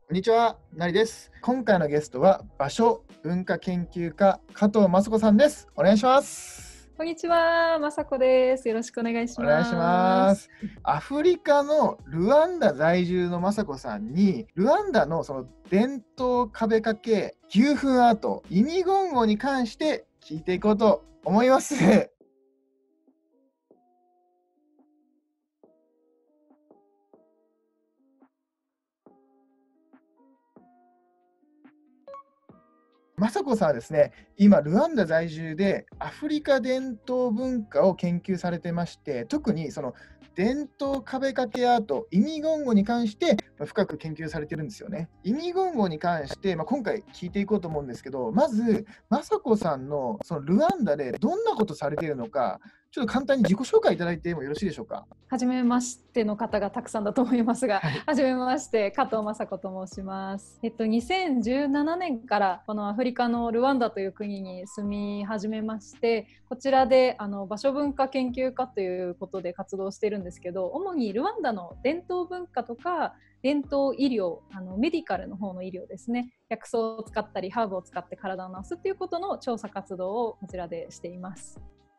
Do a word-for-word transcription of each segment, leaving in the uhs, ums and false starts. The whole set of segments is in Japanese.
こんにちは、なりです。今回のゲストは場所文化研究家加藤雅子さんです。お願いします。 こんにちは、まさこです。よろしくお願いしお願いします。 ます。アフリカのルワンダ在住の雅子さんに、ルワンダのその伝統壁掛け牛糞アート、イミゴンゴに関して聞いていこうと思います。雅子さんはですね、今、ルワンダ在住でアフリカ伝統文化を研究されてまして、特にその伝統壁掛けアート、イミゴンゴに関してまあ深く研究されてるんですよね。イミゴンゴに関して、まあ、今回聞いていこうと思うんですけど、まず、雅子さんのそのルワンダでどんなことされているのか、ちょっと簡単に自己紹介いただいてもよろしいでしょうか。 はじめましての方がたくさんだと思いますが、 はい。 はじめまして、加藤雅子と申します。えっと、にせんじゅうななねんからこのアフリカのルワンダという国に住み始めまして、こちらであの場所文化研究家ということで活動しているんですけど、主にルワンダの伝統文化とか伝統医療、あのメディカルの方の医療ですね、薬草を使ったりハーブを使って体を治すっていうことの調査活動をこちらでしています。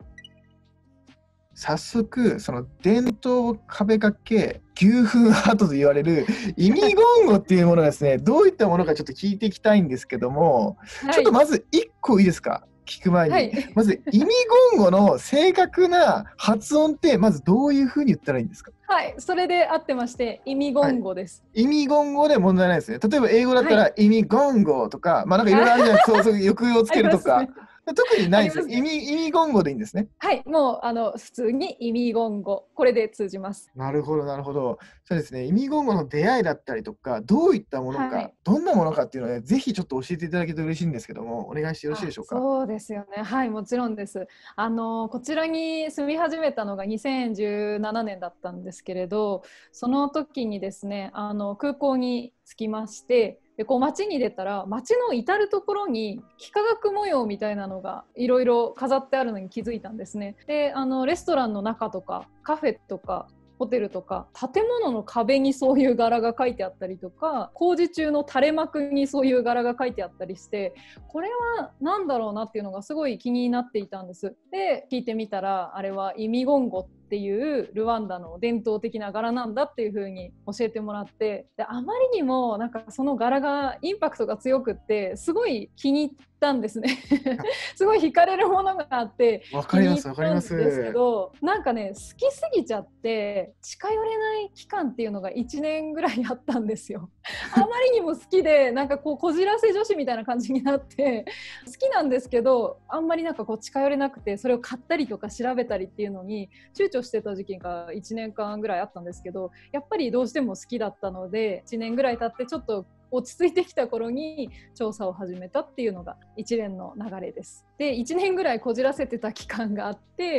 早速、その伝統壁掛け牛糞アートと言われるイミゴンゴっていうものがですね、どういったものかちょっと聞いていきたいんですけども、ちょっとはい、 まずいっこいいですか？聞く前に。 はい。 まずイミゴンゴの正確な発音ってまずどういうふうに言ったらいいんですか？ はい、それで合ってまして、イミゴはい。 ンゴです。 イミゴンゴで問題ないですね。例えば英語だっはい。 たらイミゴンゴとか、まあなんかいろいあ、 ろあるじゃないですか。そうそう、抑揚をつありけるとか。 ますね。 特にないんですよ。 ありますね。 イミ、イミゴンゴでいいんですね。 はい、もうあの普通にイミゴンゴ、これで通じます。 なるほど、なるほど。そうですね、イミゴンゴの出会いだったりとか、どういったものか、 はい。 どんなものかっていうのをね、ぜひちょっと教えていただけると嬉しいんですけども、お願いしてよろしいであ、 しょうか？ そうですよね。はい、もちろんです。あのこちらに住み始めたのがにせんじゅうななねんだったんですけれど、その時にですね、あの空港に着きまして、でこう街に出たら街の至る所に幾何学模様みたいなのがいろいろ飾ってあるのに気づいたんですね。で、あのレストランの中とかカフェとかホテルとか建物の壁にそういう柄が書いてあったりとか、工事中の垂れ幕にそういう柄が書いてあったりして、これは何だろうなっていうのがすごい気になっていたんです。で聞いてみたら、あれはイミゴンゴっていうルワンダの伝統的な柄なんだっていう風に教えてもらって、であまりにもなんかその柄がインパクトが強くってすごい気に入ったんですね。 あ、 すごい惹かれるものがあってわかります、 気に入っわかりまたんですけす。 ど、なんかね好きすぎちゃって近寄れない期間っていうのがいちねんぐらいあったんですよ。あまりにも好きで、なんかこうこじらせ女子みたいな感じになって、好きなんですけどあんまりなんかこう近寄れなくて、それを買ったりとか調べたりっていうのに躊躇してた時期がいちねんかんぐらいあったんですけど、やっぱりどうしても好きだったのでいちねんぐらい経ってちょっと落ち着いてきた頃に調査を始めたっていうのが一連の流れです。でいちねんぐらいこじらせてた期間があって、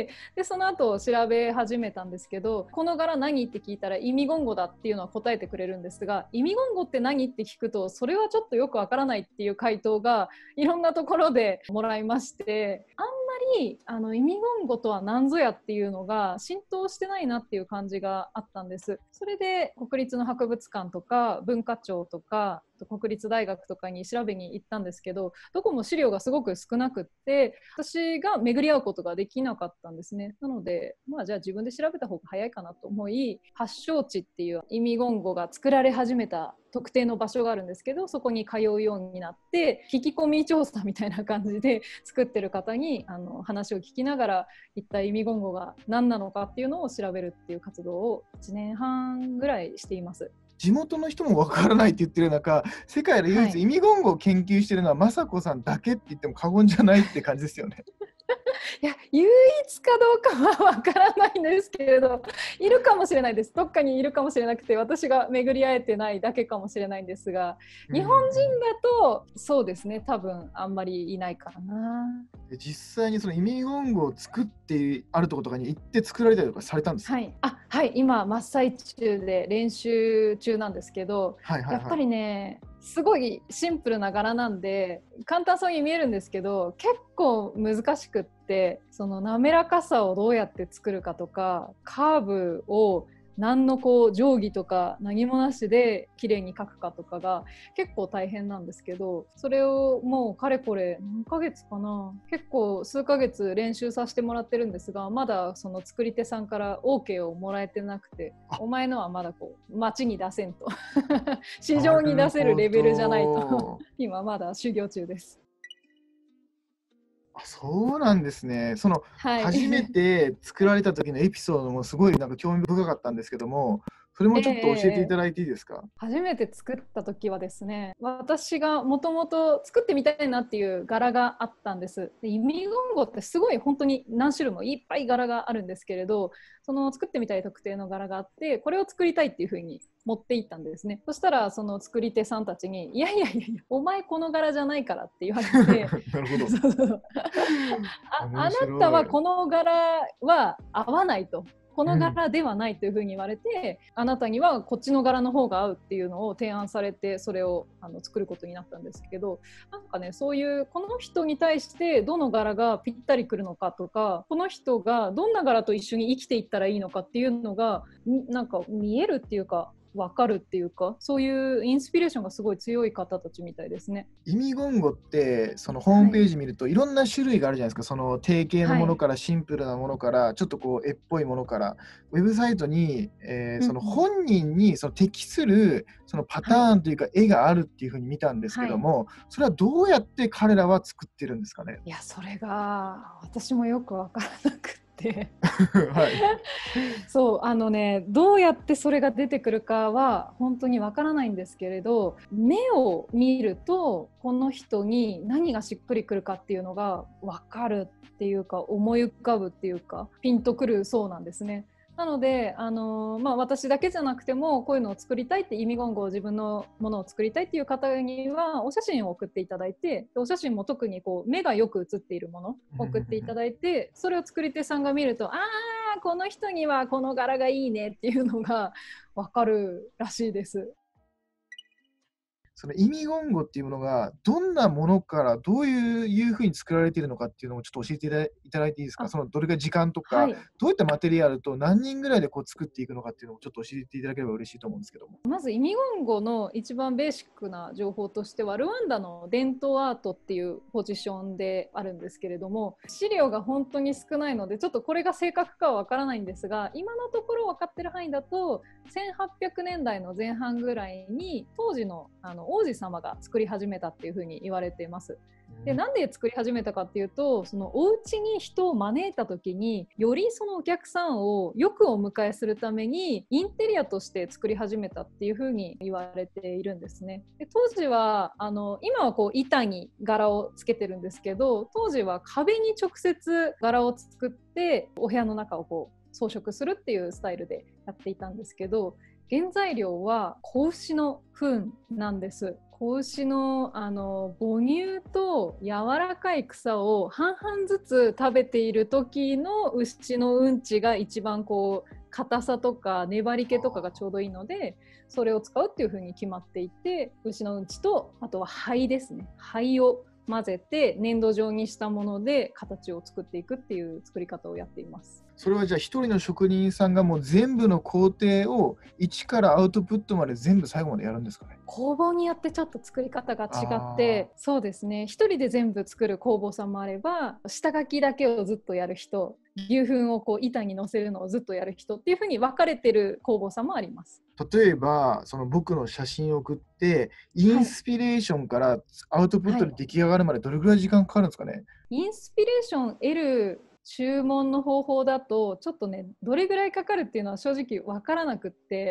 でその後調べ始めたんですけど、この柄何って聞いたらイミゴンゴだっていうのは答えてくれるんですが、イミゴンゴって何って聞くとそれはちょっとよくわからないっていう回答がいろんなところでもらいまして、あんまりあのイミゴンゴとは何ぞやっていうのが浸透してないなっていう感じがあったんです。それで国立の博物館とか文化庁とか国立大学とかに調べに行ったんですけど、どこも資料がすごく少なくって、私が巡り合うことができなかったんですね。なので、まあ、じゃあ自分で調べた方が早いかなと思い、発祥地っていうイミゴンゴが作られ始めた特定の場所があるんですけど、そこに通うようになって聞き込み調査みたいな感じで作ってる方にあの話を聞きながら、一体イミゴンゴが何なのかっていうのを調べるっていう活動をいちねんはんぐらいしています。 地元の人もわからないって言ってる中、世界で唯はい。 一イミゴンゴを研究してるのは雅子さんだけって言っても過言じゃないって感じですよね。 いや、唯一かどうかはわからないんですけれど、いるかもしれないです。どっかにいるかもしれなくて、私が巡り合えてないだけかもしれないんですが、 うん日本うん。 人だとそうですね、多分あんまりいないかな。 で、実際にそのイミゴンゴを作ってあるところとかに行って作られたりとかされたんですか？ はい、あ、はい、今真っ最中で練習中なんですけど、 はいはいはい。 やっぱりね、すごいシンプルな柄なんで簡単そうに見えるんですけど、結構難しくって、その滑らかさをどうやって作るかとか、カーブを何のこう定規とか何もなしで綺麗に描くかとかが結構大変なんですけど、それをもうかれこれ何ヶ月かな、結構数ヶ月練習させてもらってるんですが、まだその作り手さんから オーケー をもらえてなくて、お前のはまだこう街に出せんと市場に出せるレベルじゃないと今まだ修行中です。 あ、そうなんですね。その、 はい。 初めて作られた時のエピソードもすごいなんか興味深かったんですけども、それもええちょっと教えていええただいていいですか？ 初めて作った時はですね、私がもともと作ってみたいなっていう柄があったんです。で、イミゴンゴってすごい本当に何種類もいっぱい柄があるんですけれど、その作ってみたい特定の柄があって、これを作りたいっていう風に持っていったんですね。そしたらその作り手さんたちに「いやいやいやいや、お前この柄じゃないから」って言われてなるほど。 そうそうああ面なた白い。 はこの柄は合わないと。このうん。 柄ではないというふうに言われて、あなたにはこっちの柄の方が合うっていうのを提案されて、それをあの作ることになったんですけど、なんかね、そういうこの人に対してどの柄がぴったりくるのかとか、この人がどんな柄と一緒に生きていったらいいのかっていうのがなんか見えるっていうか分かるっていうか、そういうインスピレーションがすごい強い方たちみたいですね。 イミゴンゴって、そのホームはい、 ページ見るといろんな種類があるじゃないですか。その定型のはい、 ものからシンプルなものから、ちょっとこう絵っぽいものから、ウェブサイトに、えーそのうんうん、 本人にその適するそのパタはい、 ーンというか絵があるっていう風に見たんですけはい。 ども、それはどうやって彼らは作ってるんですかね？ いや、それが私もよく分からなくってはい。 そうあのね、どうやってそれが出てくるかは本当に分からないんですけれど、目を見るとこの人に何がしっくりくるかっていうのが分かるっていうか、思い浮かぶっていうか、ピンとくるそうなんですね。なので、あのーまあ、私だけじゃなくてもこういうのを作りたいって、意味言語を自分のものを作りたいっていう方にはお写真を送っていただいて、お写真も特にこう目がよく写っているものを送っていただいて、それを作り手さんが見ると、ああこの人にはこの柄がいいねっていうのが分かるらしいです。 その意味言語っていうものが、どんなものからどういういう風に作られているのかっていうのをちょっと教えていただいいただいていいですか？ あ、 そのどれぐらい時間とか、 はい。 どういったマテリアルと何人ぐらいでこう作っていくのかっていうのをちょっと教えていただければ嬉しいと思うんですけども。 まずイミゴンゴの一番ベーシックな情報としては、ルワンダの伝統アートっていうポジションであるんですけれども、資料が本当に少ないのでちょっとこれが正確かはわからないんですが、今のところ分かってる範囲だとせんはっぴゃくねんだいの前半ぐらいに当時の、あの王子様が作り始めたっていうふうに言われています。で、なんで作り始めたかっていうと、そのお家に人を招いた時によりそのお客さんをよくお迎えするためにインテリアとして作り始めたっていうふうに言われているんですね。で、当時はあの今はこう板に柄をつけてるんですけど、当時は壁に直接柄を作ってお部屋の中をこう装飾するっていうスタイルでやっていたんですけど、原材料は子牛の糞なんです。子牛の、あの母乳と柔らかい草を半々ずつ食べている時の牛のうんちが一番こう硬さとか粘り気とかがちょうどいいので、それを使うっていう風に決まっていて、牛のうんちとあとは灰ですね、灰を混ぜて粘土状にしたもので形を作っていくっていう作り方をやっています。 それはじゃあ一人の職人さんがもう全部の工程を一からアウトプットまで全部最後までやるんですかね？ 工房によってちょっと作り方が違っああ、 て、そうですね、一人で全部作る工房さんもあれば、下書きだけをずっとやる人、牛糞をこう板に乗せるのをずっとやる人っていう風に分かれてる工房さんもあります。 例えば、その僕の写真を送って、イはい、 ンスピレーションからアウトプッはい。 トで出来上がるまでどれぐらい時間かかるんですかね？ インスピレーション得る注文の方法だとちょっとね、どれぐらいかかるっていうのは正直わからなくって、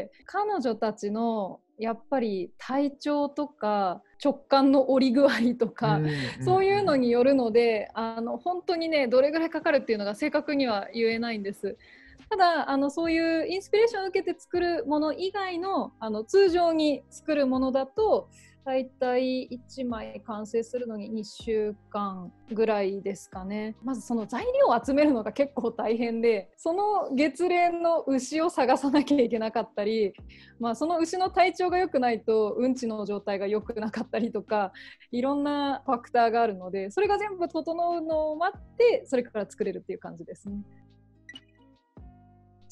彼女たちのやっぱり体調とか直感の折り具合とか、 うんうんうそういうのん。 によるので、あの本当にね、どれぐらいかかるっていうのが正確には言えないんです。ただあのそういうインスピレーションを受けて作るもの以外の、あの通常に作るものだとだいたいいちまい完成するのににしゅうかんぐらいですかね。まずその材料を集めるのが結構大変で、その月齢の牛を探さなきゃいけなかったり、まあ、その牛の体調が良くないとうんちの状態が良くなかったりとか、いろんなファクターがあるので、それが全部整うのを待ってそれから作れるっていう感じですね。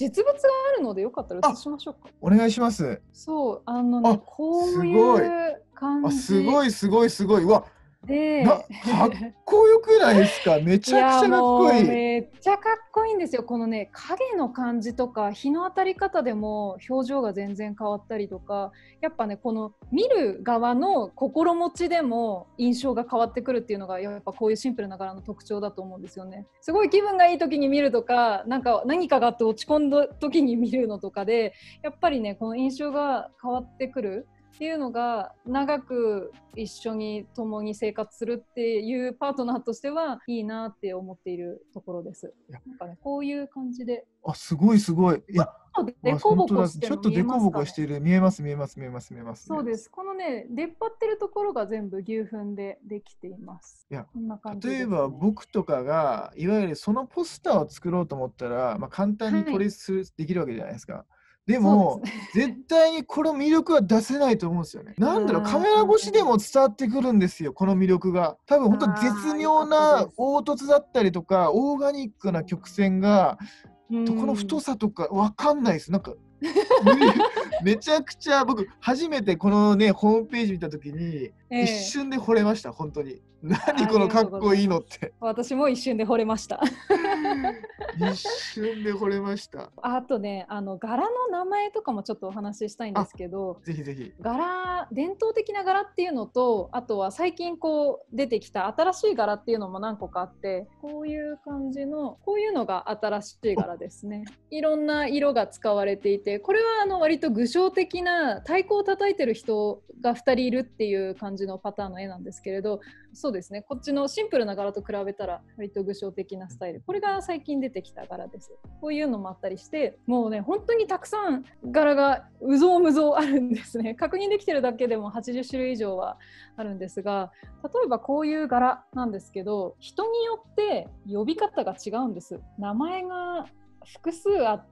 実物があるのでよかったら写しましょうか。 お願いします。 そうあのねあこうすごいいう感あ、 じすごいすごいすごい。うわ、 でな、かっこよくないですか。めちいやゃくちゃかっこもういい。 めっちゃかっこいいんですよ。このね影の感じとか日の当たり方でも表情が全然変わったりとか、やっぱねこの見る側の心持ちでも印象が変わってくるっていうのがやっぱこういうシンプルな柄の特徴だと思うんですよね。すごい気分がいい時に見るとか、なんか何かがあって落ち込んだ時に見るのとかでやっぱりねこの印象が変わってくるっていうのが、長く一緒に共に生活するっていうパートナーとしてはいいなって思っているところです。なんかねこういう感じで、 あ、すごいすごい。いや、 でこぼこしてちょっるの見とデコボえますかね。 コしている。見えます見えます見えます見えます。 そうです。このね出っ張ってるところが全部牛糞でできています。 いや、 こんな感じですね。 例えば僕とかがいわゆるそのポスターを作ろうと思ったら、まあ、簡単にトレースできるわけじゃないですか。でもそうですね絶対にこの魅力は出せないと思うんですよね。なんだろう、カメラ越しでも伝わってくるんですよ、この魅力が。多分本当絶妙な凹凸だったりとか、オーガニックな曲線が、とこの太さとかわかんないです。なんかめちゃくちゃ僕初めてこのねホームページ見た時に、ええ、一瞬で惚れました。本当に何このかっこいいのって。 私も一瞬で惚れました一瞬で惚れました。 あとねあの柄の名前とかもちょっとお話ししたいんですけど、 ぜひぜひ。 柄伝統的な柄っていうのと、あとは最近こう出てきた新しい柄っていうのも何個かあって、こういう感じのこういうのが新しい柄ですね。いろんな色が使われていて、これはあの割と具象的な太鼓を叩いてる人がふたりいるっていう感じのパターンの絵なんですけれど、そうですね、こっちのシンプルな柄と比べたら割と具象的なスタイル、これが最近出てきた柄です。こういうのもあったりして、もうね本当にたくさん柄がうぞうむぞうあるんですね。確認できてるだけでもはちじゅっしゅるい以上はあるんですが、例えばこういう柄なんですけど、人によって呼び方が違うんです。名前が複数あって、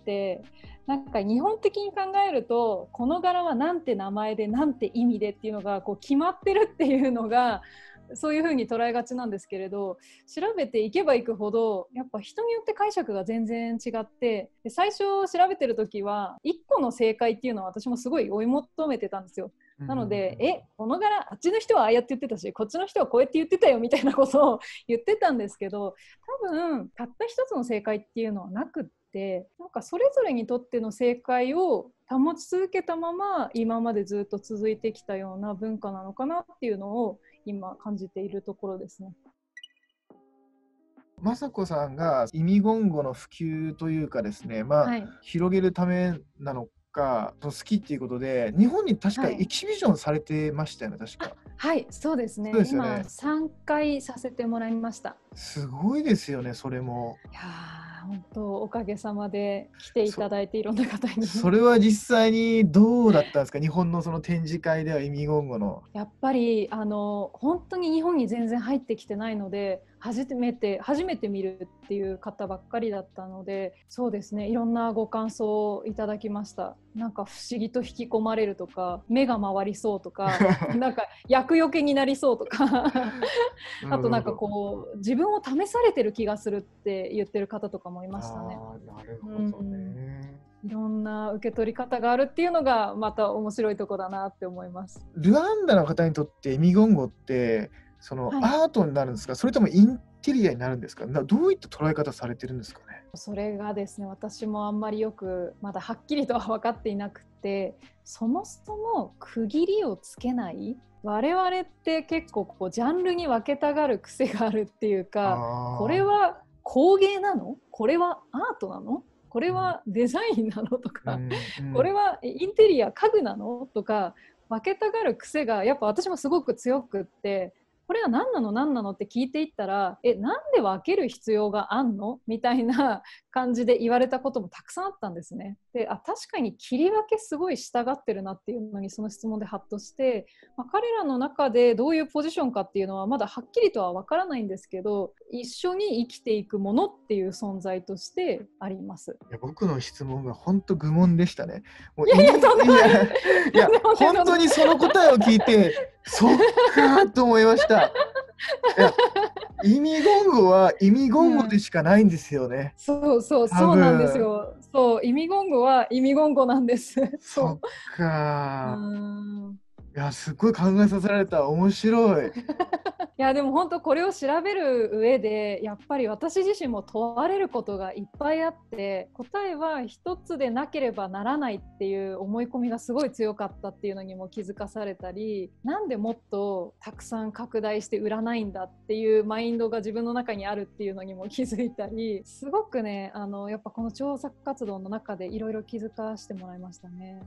なんか日本的に考えるとこの柄はなんて名前でなんて意味でっていうのがこう決まってるっていうのが、そういう風に捉えがちなんですけれど、調べていけばいくほどやっぱ人によって解釈が全然違って、で最初調べてる時はいっこの正解っていうのは私もすごい追い求めてたんですよ。なので、えこの柄あっちの人はああやって言ってたし、こっちの人はこうやって言ってたよみたいなことを言ってたんですけど、多分たった一つの正解っていうのはなくって、なんかそれぞれにとっての正解を保ち続けたまま今までずっと続いてきたような文化なのかなっていうのを今感じているところですね。 雅子さんが意味言語の普及というかですね、まあ、はい、広げるためなのか好きっていうことで日本に確かエキシビジョンされてましたよね、はい、確か。 はい、そうですね。そうですよね。今さんかいさせてもらいました。 すごいですよね、それも。 いや本当おかげさまで来ていただいていろんな方に。 それは実際にどうだったんですか、日本のその展示会では意味言語の。 やっぱりあの本当に日本に全然入ってきてないので、初めて初めて見るっていう方ばっかりだったので、そうですね、いろんなご感想をいただきました。なんか不思議と引き込まれるとか、目が回りそうとかなんか厄除けになりそうとかあとなんかこう自分を試されてる気がするって言ってる方とかもいましたね。 あ、なるほどね、 うん、いろんな受け取り方があるっていうのがまた面白いとこだなって思います。 ルワンダの方にとって意味言語ってその、はい、アートになるんですか、それともインテリアになるんですか、どういった捉え方されてるんですかね。 それがですね、私もあんまりよくまだはっきりとは分かっていなくて、そもそも区切りをつけない、我々って結構こうジャンルに分けたがる癖があるっていうか、これは工芸なの、これはアートなの、これはデザインなのとか、うんうん、これはインテリア家具なのとか分けたがる癖がやっぱ私もすごく強くって、これは何なの何なのって聞いていったら、えなんで分ける必要があんのみたいな感じで言われたこともたくさんあったんですね。で、あ確かに切り分けすごい従ってるなっていうのにその質問でハッとして、まあ、彼らの中でどういうポジションかっていうのはまだはっきりとは分からないんですけど、一緒に生きていくものっていう存在としてあります。 いや僕の質問が本当愚問でしたね。もういやいやとんでもない。 いや本当にその答えを聞いてそっかーと思いました。いや意味言語は意味言語うん、 でしかないんですよね。 そうそう多そうなんです分。 よ。そう意味言語は意味言語なんです。 そっそう。うか。 ん。 いや、すっごい考えさせられた。面白い。 いやでも本当これを調べる上でやっぱり私自身も問われることがいっぱいあって、答えは一つでなければならないっていう思い込みがすごい強かったっていうのにも気づかされたり、なんでもっとたくさん拡大して売らないんだっていうマインドが自分の中にあるっていうのにも気づいたり、すごくね、あのやっぱこの調査活動の中でいろいろ気づかせてもらいましたね。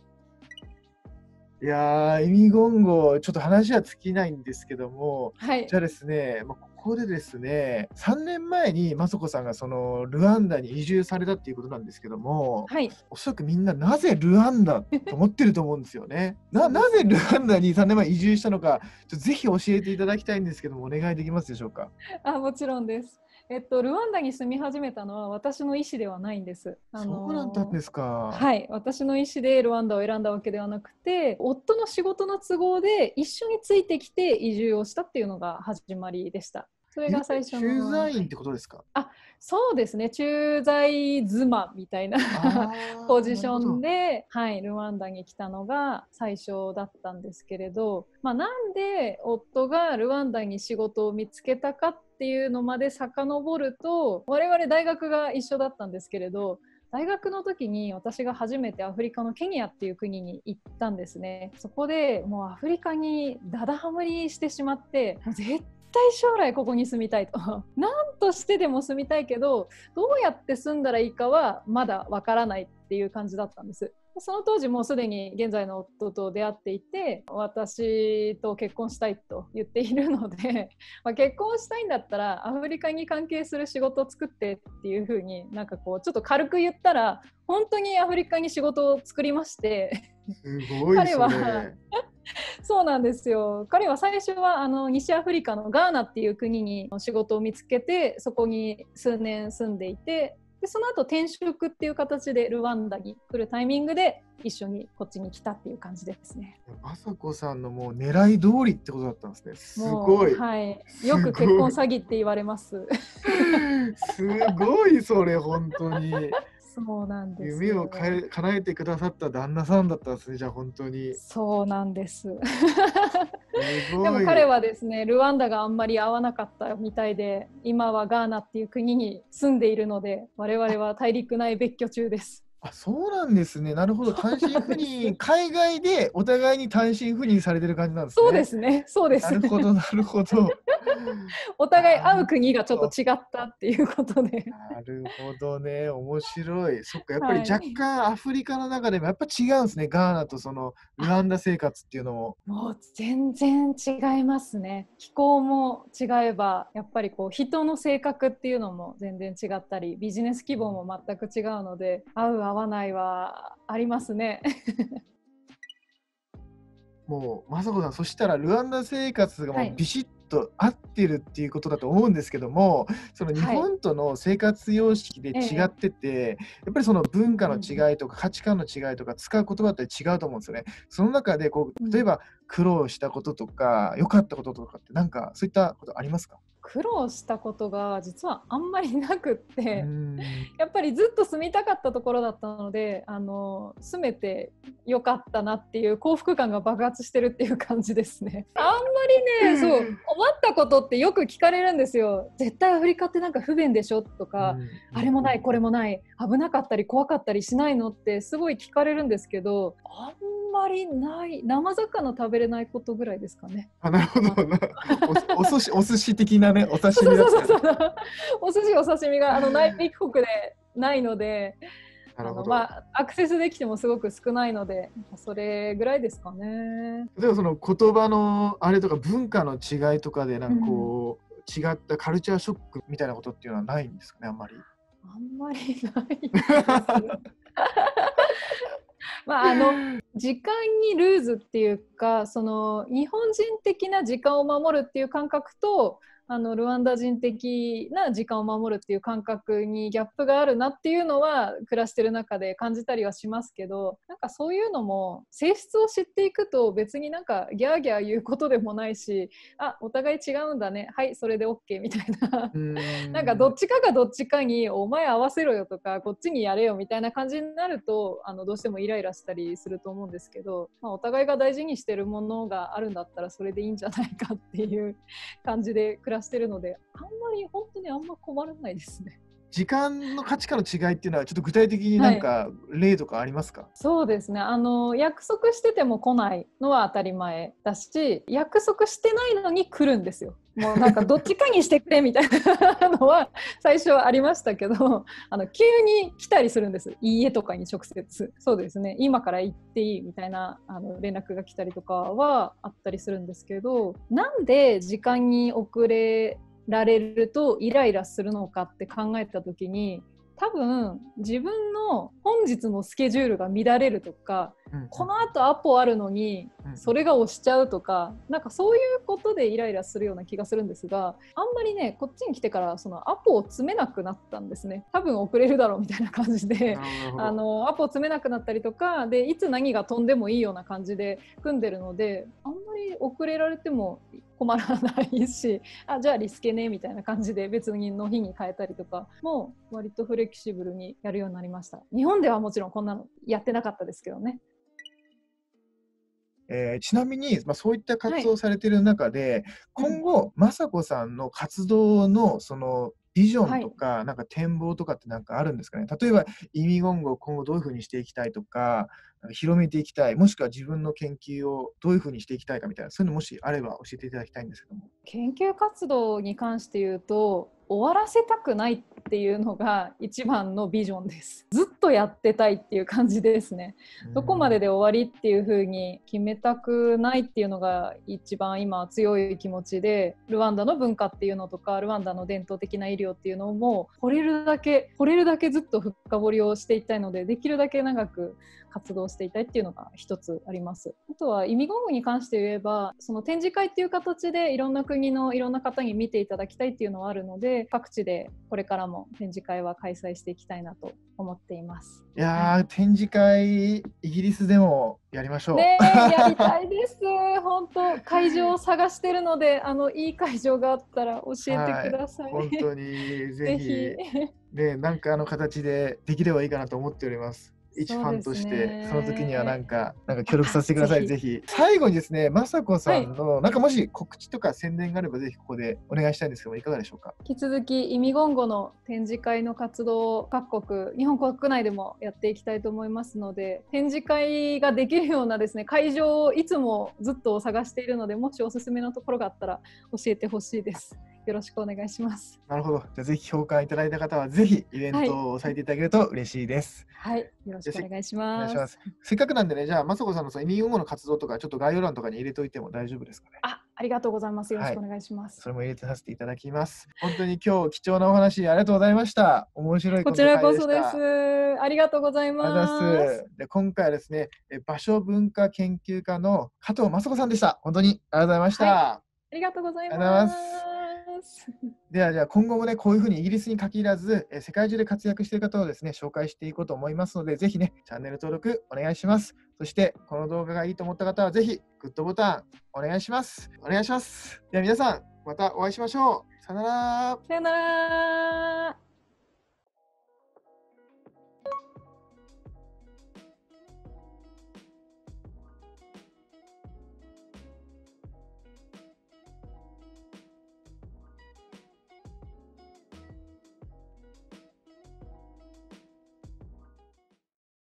いやー、意味言語、ちょっと話は尽きないんですけども、 はい。 じゃあですね、まあ、ここでですね、さんねんまえに雅子さんがそのルワンダに移住されたっていうことなんですけども、 はい。 おそらくみんななぜルワンダと思ってると思うんですよね。ななぜそうですね。 ルワンダにさんねんまえ移住したのか、ちょっとぜひ教えていただきたいんですけども、お願いできますでしょうか？ あ、もちろんです。えっと、ルワンダに住み始めたのは私の意思ではないんです。あそうなんだんのですか。 はい、私の意思でルワンダを選んだわけではなくて、夫の仕事の都合で一緒についてきて移住をしたっていうのが始まりでした。それいわゆるが最初の、 駐在員っはい、 てことですか？ あ、そうですね、駐在妻みたいなポああ、 ジションなるほど。 で、はい、ルワンダに来たのが最初だったんですけれど、まあ、なんで夫がルワンダに仕事を見つけたかっていうのまで遡ると、我々大学が一緒だったんですけれど、大学の時に私が初めてアフリカのケニアっていう国に行ったんですね。そこでもうアフリカにダダハマりしてしまって、もう絶対将来ここに住みたいと何としてでも住みたいけど、どうやって住んだらいいかはまだわからないっていう感じだったんです。その当時もうすでに現在の夫と出会っていて、私と結婚したいと言っているので、まあ、結婚したいんだったらアフリカに関係する仕事を作ってっていう風になんかこうちょっと軽く言ったら、本当にアフリカに仕事を作りまして、 すごい彼はそれ。 そうなんですよ。彼は最初はあの西アフリカのガーナっていう国に仕事を見つけて、そこに数年住んでいて、でその後転職っていう形でルワンダに来るタイミングで一緒にこっちに来たっていう感じですね。 雅子さんのもう狙い通りってことだったんですね。すもう、 ごい。 はい、よすく結婚ごい。 詐欺って言われます。 すごいそれ本当に。 そうなんです夢をかえよ。 叶えてくださった旦那さんだったんですね、じゃあ本当に。 そうなんです。 すでもごい。 彼はですね、ルワンダがあんまり合わなかったみたいで、今はガーナっていう国に住んでいるので、我々は大陸内別居中です。 あ、そうなんですね。なるほど。単身そうです。 赴任、海外でお互いに単身赴任されてる感じなんですそうでね。 すね。そうです。 なるほどなるほど。 おな互い会うる国がちょっとほど。 違ったっていうことで。 なるほどね、面白い。そっか、やっぱり若はい。 干アフリカの中でもやっぱ違うんですね、ガーナとそのルワンダ生活っていうのも。 もう全然違いますね。気候も違えば、やっぱりこう人の性格っていうのも全然違ったり、ビジネス規模も全く違うので、合う合わないはありますね。 もう雅子さん、そしたらルワンダ生活がはい。 もうビシッと合ってるっていうことだと思うんですけども、その日はい。 本との生活様式でえ違っえ。 てて、やっぱりその文化のうんうん違いとか価値観の違いとか使う言葉って違うと思うんですよね。その中でこう、例えうん。 ば苦労したこととか、良かったこととかってなんかそういったことありますか？ 苦労したことが実はあんまりなくっうーて、 ん。 やっぱりずっと住みたかったところだったので、あの住めてよかったなっていう幸福感が爆発してるっていう感じですね。あんまりね、そう困ったことってよく聞かれるんですよ。絶対アフリカってなんか不便でしょとか、 うん、うん、 あれもないこれうん。 もない、危なかったり怖かったりしないのってすごい聞かれるんですけど、あんまりない。生魚食べれないことぐらいですかね。 あ、なるほあ、 どな。おお寿司お寿司的なね、お刺そう身だったり。 そうそうそう。お寿司お刺身があの内陸国でないので、あのなるほど。 まあアクセスできてもすごく少ないので、それぐらいですかね。 例えばその言葉のあれとか文化の違いとかでなんかうん、 こう、違ったカルチャーショックみたいなことっていうのはないんですかね、あんまり。 あんまりないです。まあ、あの時間にルーズっていうか、その日本人的な時間を守るっていう感覚と、 あのルワンダ人的な時間を守るっていう感覚にギャップがあるなっていうのは暮らしてる中で感じたりはしますけど、なんかそういうのも性質を知っていくと別になんかギャーギャー言うことでもないし、あ、お互い違うんだね、はいそれで OK みたいなうーなんかどっん。 ちかがどっちかにお前合わせろよとかこっちにやれよみたいな感じになると、あのどうしてもイライラしたりすると思うんですけど、まあ、お互いが大事にしてるものがあるんだったらそれでいいんじゃないかっていう感じで暮らしてるので、あんまり本当にあんま困らないですね。 時間の価値観の違いっていうのはちょっと具体的になはい、 んか例とかありますか？ そうですね、あの約束してても来ないのは当たり前だし、約束してないのに来るんですよ。もうなんかどっちかにしてくれみたいなのは最初はありましたけど、あの急に来たりするんです。家とかに直接、そうですね、今から行っていいみたいなあの連絡が来たりとかはあったりするんですけど、なんで時間に遅れられるとイライラするのかって考えた時に、多分自分の本日のスケジュールが乱れるとか、 うんうんこのあとアポあるのにうんそれが押しちゃうとか、なんかそういうことでイライラするような気がするんですが、あんまりねこっちに来てからそのアポを詰めなくなったんですね。多分遅れるだろうみたいな感じでなるほどなるほあど。 のアポを詰めなくなったりとかで、いつ何が飛んでもいいような感じで組んでるので、あんまり遅れられても困らないし、あ、じゃあリスケねみたいな感じで別にの日に変えたりとかも割とフレキシブルにやるようになりました。日本ではもちろんこんなのやってなかったですけどね。 えーちなみに、まあ、そういったはい、 活動をされている中で、 うん、 今後、雅子さんの活動のそのビジョンとはい。 か、なんか展望とかってなんかあるんですかね？例えば、移民言語を今後どういう風にしていきたいとか、なんか広めていきたい、もしくは自分の研究をどういう風にしていきたいかみたいな、そういうのもしあれば教えていただきたいんですけども。 研究活動に関して言うと、終わらせたくないっていうのが一番のビジョンです。ずっとやってたいっていう感じですね。 うーどこまでん。 で終わりっていう風に決めたくないっていうのが一番今強い気持ちで、ルワンダの文化っていうのとかルワンダの伝統的な医療っていうのも掘れるだけ掘れるだけずっと深掘りをしていきたいので、できるだけ長く活動していたいっていうのが一つあります。あとは移民言語に関して言えば、その展示会っていう形でいろんな国のいろんな方に見ていただきたいっていうのはあるので、各地でこれからも展示会は開催していきたいなと思っています。 いはい、 やー、展示会、イギリスでもやりましょう。 ねえ、やりたいです。本当会場を探してるので、あのいい会場があったら教えてはい、 ください。 本当にぜぜひ。 ひ、ね、なんかあの形でできればいいかなと思っております。一ファンとそうですして、その時にはなんね。 かなんか協力させてください、 ぜひ。 ぜひ。最後にですね、雅子はい。 さんのなんかもし告知とか宣伝があれば、ぜひここでお願いしたいんですけども、いかがでしょうか？ 引き続きイミゴンゴの展示会の活動を各国、日本国内でもやっていきたいと思いますので、展示会ができるようなですね、会場をいつもずっと探しているので、もしおすすめのところがあったら教えてほしいです。よろしくお願いします。 なるほど。じゃあぜひ共感いただいた方は、ぜひイベンはい、 トを押さえていただけると嬉しいです。 はい、よろしじゃ、せくお願いしお願いします。 ます。 せっかくなんでね、じゃあ、雅子さんのその移民擁護の活動とか、ちょっと概要欄とかに入れといても大丈夫ですかね？ あ、ありがとうございます。よろしはい。 くお願いします。 それも入れてさせていただきます。本当に今日貴重なお話ありがとうございました。面白いこちこの会らこそです。 でした。 ありがとうございありがとうございます。 ます。で、今回はですね、え、場所文化研究家の加藤雅子さんでした。本当にありがとうございましはい、 た。あありがとうございりがとうございまます。 す。 では、じゃあ今後もね、こういう風にイギリスに限らず、え、世界中で活躍している方をですね、紹介していこうと思いますので、ぜひね、チャンネル登録お願いします。そして、この動画がいいと思った方は、ぜひグッドボタンお願いします。お願いします。では皆さん、またお会いしましょう。さよなら。 さよなら。